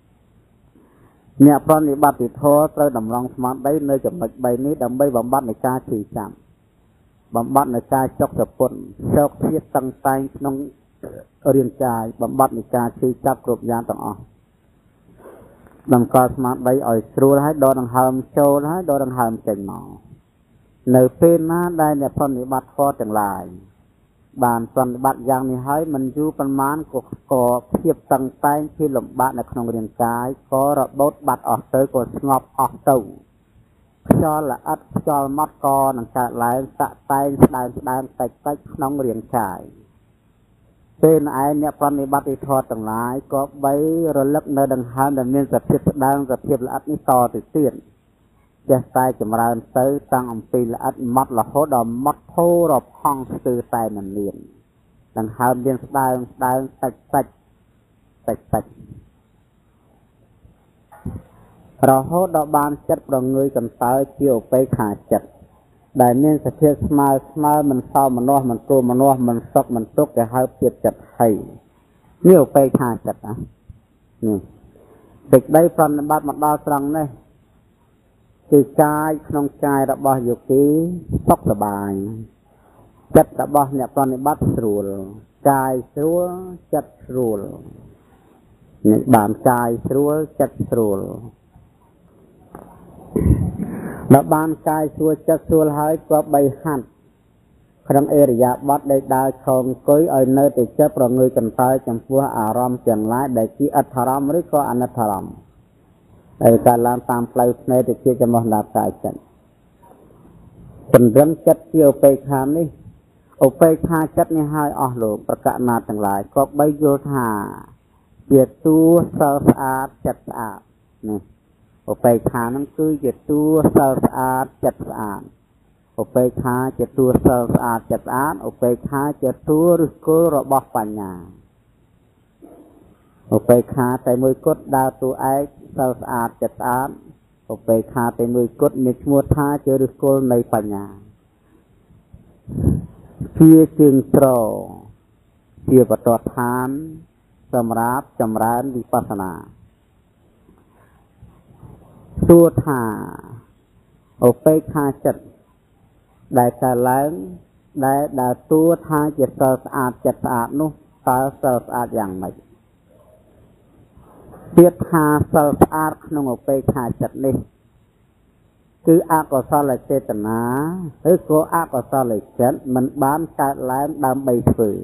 nhà con thì bắt thì thua tới đầm lòng smart đấy nơi chậm mạch bay ní đầm bay bấm bắt này ca chỉ chạm bấm bắt này ca chọc sập quần chọc thiết tăng tay nông riêng trai bấm bắt này ca chỉ chắp cột gian tầng ọดังกอสมาได้อ่อยสรูให้ดอดังหามโจให้ดอดังหามเจงหนอในเป็นหน้าได้เนี่ยปฏิบัติข้อจังไรบานปฏิบัติอย่างนี้ให้มันอยู่ประมาณก่อเทียบตั้งแต่ที่หลงบ้านในขนมเรียนกายก็ระบบบัดออกเตยก็สงบออกตู้จอละอัดจอมัดกอหนังกาไหลสะไตได้แต่ขนมเรียนกายเป็นไอเนี่ยปฏิบัติทอดต่างหลายก็ใบระลึกในดังหามดำเนินสัพเพดังสัพเพละอัดนิต่อติดเตียนจะตายจำราญเตยตั้งอัมพีละอัดมัดละโหดอมมัดโพรอบห้องสื่อตายนั่นเรียนดังหามเรียนได้ตัดเราโหดอบานจัดประเงยกันตายเกี่ยวไปขาจัดได้เน้นสเทียสมามันเศร้ามันนอมันโตมันนอมันซอกมันตุกแต่ให้เปียกจัดให้นี่ออกไปขาจัดนะนี่เด็กได้ฟันบัดมาดาวตรังเนี่ยคือกายขนมกายระบายอยู่ที่ซอกสบายจัดระบายเนี่ยตอนนี้บัดสูลกายสูลจัดสูลนี่บานกายสูลจัดสูลแล้วบานกายชัวจักชัวหายก็ใบหันครั้งเอริยาบัดได้ดาวชงก้อยเนื้อติดเจ็บประเงยกันตายจำพวกอารมณ์เจียงไล่ได้ที่อัฐารมหรือก็อนัฐารมในการลามตามปลายเนื้อติดเจ็บจะมองดาบกายจันเป็นเรื่องจัดเกี่ยวไปคามนี่เอาไปคาจัดในหายออกหลงประกาศนาทั้งหลายก็ใบโยธาเปียตัวสะอาดจัดสะอาดนี่อไปขานั่นคือเจ็ดตัวสะอาดจัดสะอาดอไปขาเจ็ดตัวสะอาดจัดสะอาดอไปขาเจ็ดตัวหรือก็ระบบปัญญาอไปขาแต่มือกดดาวตัวไอ้สะอาดจัดสะอาดอไปขาแต่มือกดมีมัวท่าเจอหรือก็ในปัญญาเพียจึงโตเพียประตอทานสำรับจำร้านวิปัสสนาตัวถาออกไปคาจัดได้การล้างได้ดาวตัวทาจะสะอาดจัดสะอาดนู้ตาสะอาดอย่างไรเทียบทาสะอาดขนมออกไปคาจัดนี่คืออากาศเลยเจตนาหรือก็อากาศเลยจัดมันบ้านการล้างดำใบฝืน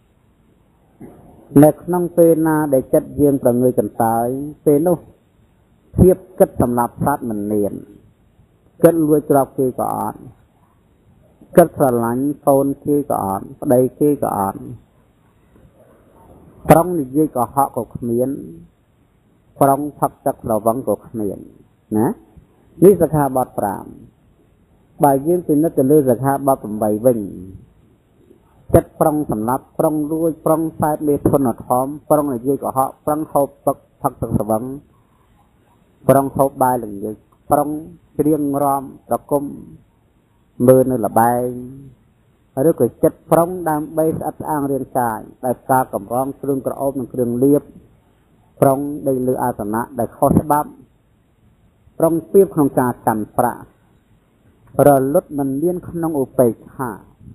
ในขนมเป็นนาได้จัดเยี่ยมประเงยกันตายเป็นนู้เทียบกัดสำหรับสัตว์มันเนียนกัดรวยจรอกขี้ก่อนกัดสลันโซนขี้ก่อนใดขี้ก่อนตรงนี้ยี่ก็เหาะกับเมียนប្រុងផឹកទឹកប្រវឹងក៏គ្មានណានេះសិក្ខាបទ5បើយើងពិនិត្យទៅលើសិក្ខាបទ8វិញចិត្តប្រុងសម្លាប់ប្រុងរួចប្រុងខ្សែមេធនធមប្រុងនិយាយកុហកប្រុងហូបទឹកផឹកទឹកប្រវឹងប្រុងហូបបាយល្ងាចប្រុងច្រៀងរាំប្រគំមើលនៅលបែងឬក៏ចិត្តប្រុងដើម្បីស្អិតស្អាងរាងកាយដោយការកម្រងគ្រឿងក្រអូបនិងគ្រឿងលាបប្រុងដេកលើអាសនៈដែលខុសច្បាប់ប្រុងពៀបក្នុងការកាន់ប្រាក់រលត់មិនមានក្នុងឧបេក្ខា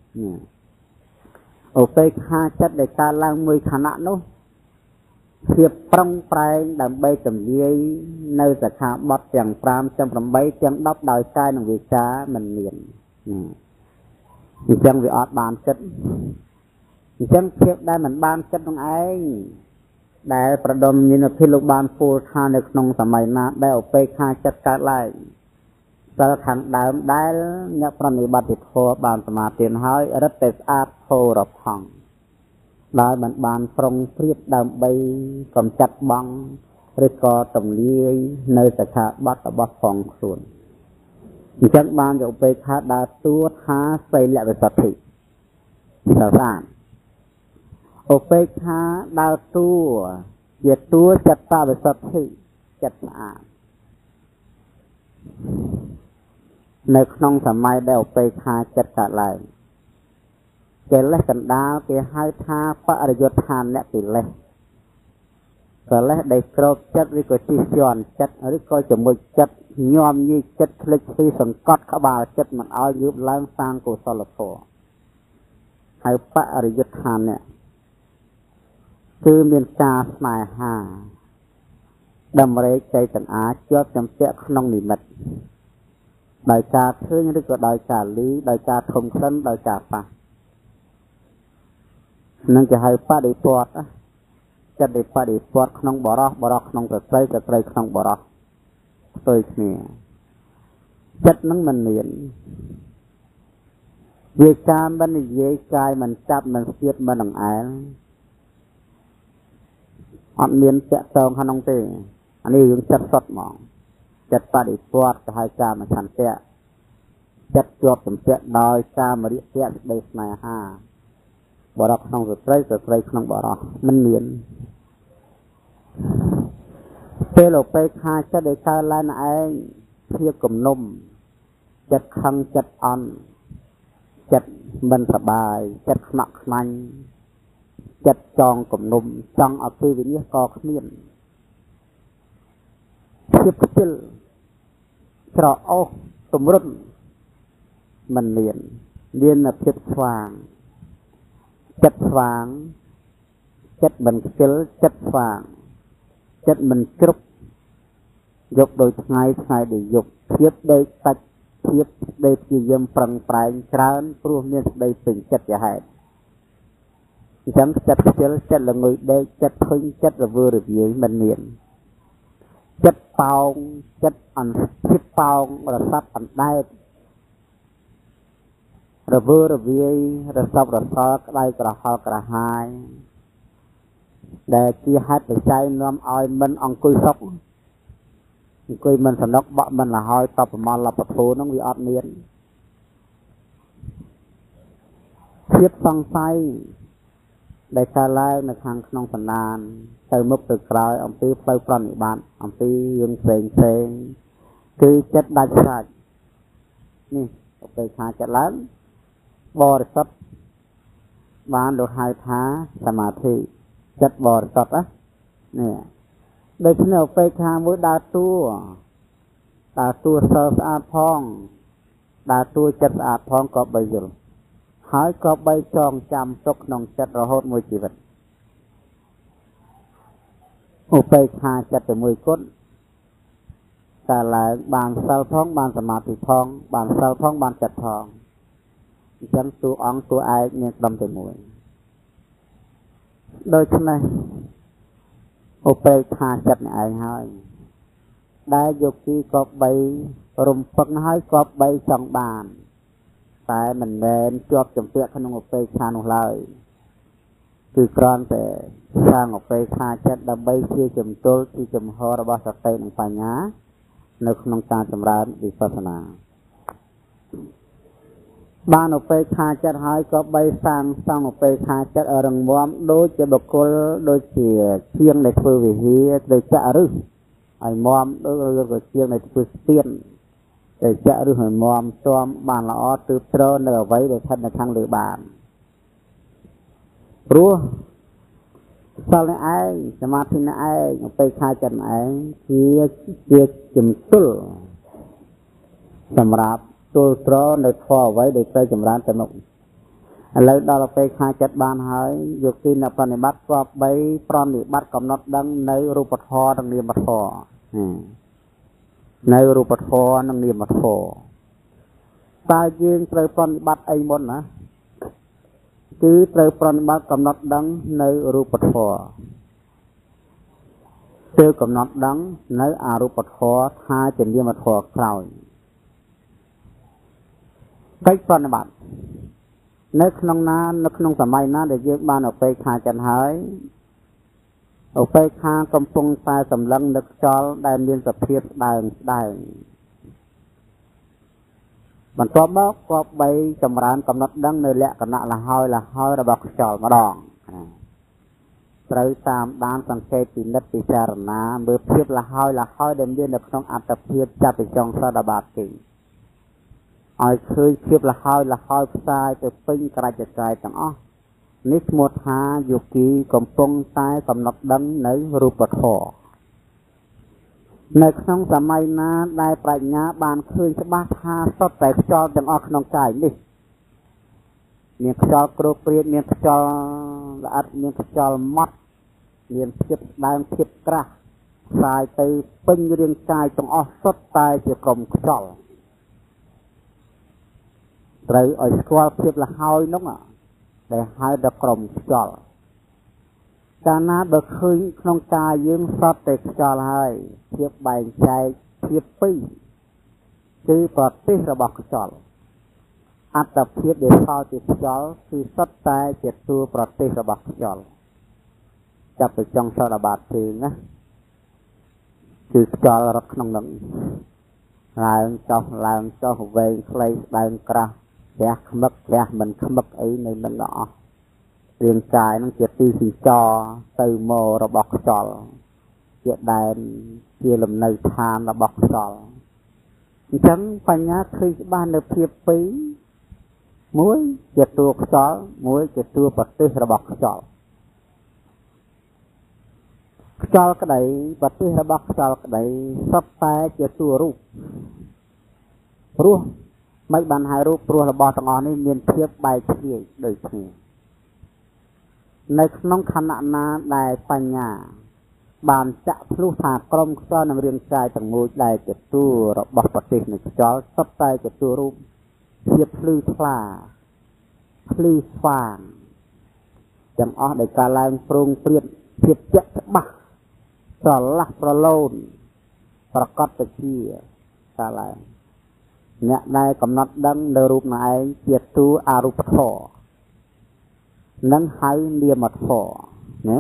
ឧបេក្ខាចិត្តដែលកើតឡើងមួយខណៈនោះភាពប្រុងប្រែងដើម្បីទំលាយនៅសិក្ខាបទទាំង5ទាំង8ទាំង10ដោយកាយនិងវាចាមិនមានអញ្ចឹងវាអត់បានចិត្តអញ្ចឹងភាពដែលមិនបានចិត្តនឹងឯងដែលប្រដុំញាណភិលោកបានពោលថានៅក្នុងសម័យណាដែលឧបេក្ខាចិត្តកើតឡើងសិលខាងដើមដែលអ្នកប្រណិប័តធម៌បានសមាទិហើយរឹតតែស្អាតផូរផង់ដោយមិនបានប្រុងព្រៀបដើម្បីកំចាត់បង់ឬក៏ទម្លាយនៅសិក្ខាបទរបស់ផងខ្លួនអញ្ចឹងបានយកឧបេក្ខាដើរតួថាសីលវិសុទ្ធិស្អាតឧបេក្ខាដើរតួជាតួចិត្តវិសុទ្ធិចិត្តស្អាតនៅក្នុងសម័យដែលឧបេក្ខាចិត្តកើតឡើងកិលេសកណ្ដាលគេហៅថាបរិយុទ្ធានអ្នកកិលេសកិលេសដែលក្របចិត្តឬក៏ជិះជាន់ចិត្តឬក៏ជាមួយចិត្តញោមញីចិត្តភ្លេចពីសង្កត់ក្បាលចិត្តមិនឲ្យយឺបឡើងសាងកុសលធម៌ហើយបរិយុទ្ធានអ្នកគឺមានការស្នេហាតម្រេកใจតណ្ហាជាប់ចំពាក់ក្នុងនិមិត្តដោយការឃើញឬក៏ដោយការឮដោយការធំក្លិនដោយការប៉ះនឹងគេហៅបដិពតចិត្តដែលបដិពតក្នុងបរោះក្នុងស្ត្រីក្នុងបរោះផ្ទុយគ្នាចិត្តនឹងមិនមានវាចាមិននិយាយកាយមិនចាប់មិនស្ទាបមិនអង្អែលអត់មានតាក់ទងក្នុងទេអានេះយើងចិត្តសុទ្ធហ្មងចិត្តបដិពតទៅឲ្យការមឆន្ទៈចិត្តជាប់ជំពាក់ដោយការមរិយៈសេចក្តីស្នេហាបរោះក្នុងស្ត្រីក្នុងបរោះមិនមានពេលឧបេក្ខាចិត្តដែលកើតឡើងឯងភាពគំនុំចិត្តខឹងចិត្តអន់ចិត្តមិនសប្បាយចិត្តខ្មាក់ខ្មាញ់ចិត្តចងគំនុំចង់ឲ្យពីវិនិច្ឆ័យក៏គ្មានភាពខ្ជិលច្រអូសទម្រុនមិនមានភាពស្វាងចិត្តស្វាងចិត្តមិនខ្ជិលចិត្តស្វាងចិត្តមិនជ្រុកយកដោយថ្ងៃដែលយកភាពដេកសាច់ភាពដេកជាយឹមប្រឹងប្រែងច្រើនព្រោះមានស្ដីពេញចិត្តជាហេតុអញ្ចឹងចិត្តខ្ជិលចិត្តល្ងុយដេកចិត្តធុញចិត្តរវើរវាយមិនមានចិត្តប៉ោងចិត្តអន់ភាពប៉ោងរស័ព្ទអណ្ដែតរវើរវាយរស័ព្ទរសល់ក្តៅក្រហល់ក្រហាយដែលជាហេតុបច្ច័យនាំឲ្យមិនអង្គុយសុខអង្គុយមិនសំណុកបក់មិនលហើយតបប្រមល់លបធូនឹងវាអត់មានភាពសង្ស័យដែលកើតឡើងនៅខាងក្នុងសន្តានទៅមុខទៅក្រោយអំពីផ្លូវប្រណិប័តអំពីរឿងផ្សេងគឺចិត្តដាច់ស្រេចនេះទៅខាចិត្តឡើងបរិសុទ្ធបានលោកហៅថាសមាធិចិត្តបរិសុទ្ធនេះដូច្នេះឧបេក្ខាមួយដើរតួសិលស្អាតផងដើរតួចិត្តស្អាតផងក៏បីយល់ហើយក៏បីចងចាំទុកក្នុងចិត្តរហូតមួយជីវិតឧបេក្ខាចិត្តជាមួយគុណតែឡើងបានសិលផងបានសមាធិផងបានសិលផងបានចិត្តផងអញ្ចឹងតួអង្គតួឯកមានក្រុមតែមួយដូច្នេះឧបេក្ខាចិត្តនេះឯងហើយដែលយោគីក៏បីរំពឹងហើយក៏បីចង់បានតែមិនមែនជាប់ជំពាក់ក្នុងឧបេក្ខានោះឡើយគឺគ្រាន់តែសាងអបេក្ខាចិត្តដើម្បីជាជំទល់ជាចំហរបស់សតិនិងបញ្ញានៅក្នុងការចម្រើនវិបស្សនាបានអបេក្ខាចិត្តហើយក៏បីសាងសង់អបេក្ខាចិត្តរឹងមាំដូចជាបុគ្គលដូចជាជាងដែលធ្វើវិហារទៅចាក់ឫសឲ្យមាំដូចជាជាងដែលធ្វើស្ពានទៅចាក់ឫសឲ្យមាំស្មបានល្អទើបត្រនៅអ្វីដែលស្ថិតនៅខាងលើបានព្រោះសិលនេះឯងសមាធិនេះឯងអបេក្ខាចិត្តឯងជាជំទល់សម្រាប់ទល់ត្រនៅធម៌អ្វីដែលត្រូវចម្រើនទៅមុខឥឡូវដល់អបេក្ខាចិត្តបានហើយយកទីអ្នកប្រតិបត្តិក៏បីប្រតិបត្តិកំណត់ដឹងនៅរូបធម៌និងនាមធម៌នៅរូបធម៌និងនាមធម៌តើយើងត្រូវប្រតិបត្តិអីមុនណាគឺត្រូវប្រតិបត្តិកំណត់ដឹងនៅរូបធម៌គឺកំណត់ដឹងនៅអរូបធម៌ថាជានាមធម៌ក្រោយកិច្ចប្រតិបត្តិនៅក្នុងសម័យណាដែលយើងបានអបេក្ខាចិត្តហើយអបេក្ខាកំពុងតែសម្លឹងនឹកខ្យល់ដែលមានសភាពស្ដើងបន្ទាប់មកក៏បីចម្រើនកំណត់ដឹងនៅលក្ខណៈលហើយរបស់ខ្យល់ម្ដងត្រូវតាមដានសង្កេតពិនិត្យពិចារណាមើលភាពលហើយដែលមាននៅក្នុងអត្តភាពចាប់ពីចុងសតបាតទីឲ្យឃើញភាពលហើយផ្សាយទៅពេញក្រច្ចកាយទាំងអស់នេះឈ្មោះថាយោគីកំពុងតែកំណត់ដឹងនៅរូបធម៌នៅក្នុងសម័យណាដែលប្រាជ្ញាបានឃើញច្បាស់ថាសុទ្ធតែខ្យល់ទាំងអស់ក្នុងកាយនេះមានខ្យល់គ្រោកព្រាតមានខ្យល់ល្អិតមានខ្យល់ម៉ត់មានភាពស្ដើងភាពក្រាស់ផ្សាយទៅពេញរាងកាយទាំងអស់សុទ្ធតែជាក្រុមខ្យល់ត្រូវឲ្យស្គាល់ភាពលហើយនោះដែលហៅថាក្រុមខ្យល់កាលណាបើឃើញក្នុងកាយយើងសតតែខ្យល់ហើយភាពបែងចែកភាពពីរគឺប្រទេសរបស់ខ្យល់អត្តភាពដែលផលជាខ្យល់គឺសតតែជាតួប្រទេសរបស់ខ្យល់ចាប់ទៅចុងសតបាតទេណាគឺខ្យល់រត់ក្នុងនឹងឡើងចុះវែងខ្លីស្ដើងក្រាស់ផ្ទះខ្មឹកផ្ទះមិនខ្មឹកអីនៅនឹងអស់រាងកាយនឹងជាទីសញ្ចរទៅមករបស់ខ្យល់ជាដែនជាលំនៅឋានរបស់ខ្យល់អញ្ចឹងបញ្ញាឃើញច្បាស់នៅភាពពីរមួយជាតួខ្យល់មួយជាតួប្រទេសរបស់ខ្យល់ក្តីប្រទេសរបស់ខ្យល់ក្តីសុទ្ធតែជាតួរូបព្រោះមិនបានហៅរូបព្រោះរបស់ទាំងអស់នេះមានភាពបែកធ្លាយដូចគ្នានៅក្នុងខណៈណាដែលបញ្ញាបានចាក់ភ្លុះថាក្រុមខ្យល់នឹងរាងកាយទាំងមូលដែលជាតួរបស់ប្រទេសនៃខ្យល់សុទ្ធតែជាតួរូបភាពភ្លឺថ្លាភ្លឺស្វាងទាំងអស់ដែលកើតឡើងប្រងព្រាតភាពជាក់ច្បាស់ស្រឡះប្រឡូនប្រកបទៅជាកើតឡើងអ្នកដែលកំណត់ដឹងលើរូបនោះឯងជាតួអរូបធម៌នឹងហៅនាមធម៌ណា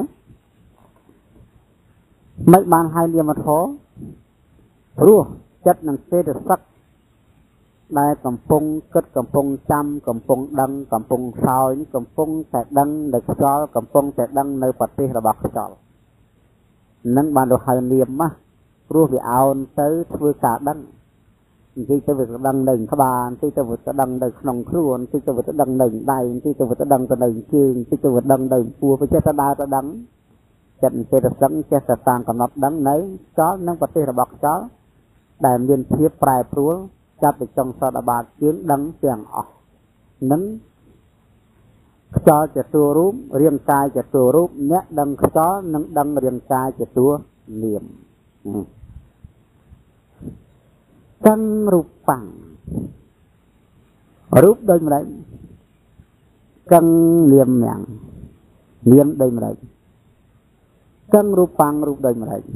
មិនបានហៅនាមធម៌ព្រោះចិត្តនឹងចេតសិកដែលកំពុងគិតកំពុងចាំកំពុងដឹងកំពុងសោយកំពុងតែដឹងនៅខ្យល់កំពុងតែដឹងនៅប្រទេសរបស់ខ្យល់នឹងបានទៅហៅនាមណាព្រោះវាអោនទៅធ្វើការដឹងទីទៅវាដឹងនៅក្បាលទីទៅវាដឹងនៅក្នុងខ្លួនទីទៅវាដឹងនៅដៃទីទៅវាដឹងទៅនៅជើងទីទៅវាដឹងនៅពោះវាចេះតែដើរទៅដឹងចិត្តចេះតែដឹងចេះតែតាមកំណត់ដឹងនៅខ្យល់និងប្រទេសរបស់ខ្យល់ដែលមានភាពប្រែប្រួលចាប់ពីចុងសតបាតជើងដឹងទាំងអស់នឹងខ្យល់ជាតួរូបរាងកាយជាតួរូបអ្នកដឹងខ្យល់និងដឹងរាងកាយជាតួនាមទាំងរូបបាំងរូបដូចម្ដេចកឹងនាមយ៉ាងនាមដូចម្ដេចកឹងរូបបាំងរូបដូចម្ដេច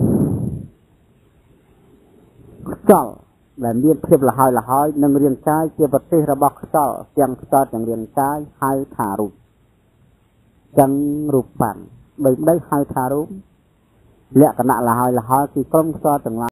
ខ្យល់ដែលមានភាពលហើយនឹងរាងកាយជាប្រទេសរបស់ខ្យល់ទាំងខ្យល់ទាំងរាងកាយហៅថារូប chẳng rụp phản bởi đây hai thà rụp lẹ cả nạ là haiคือ ក្រុមខ្យល់ទាំងឡាយ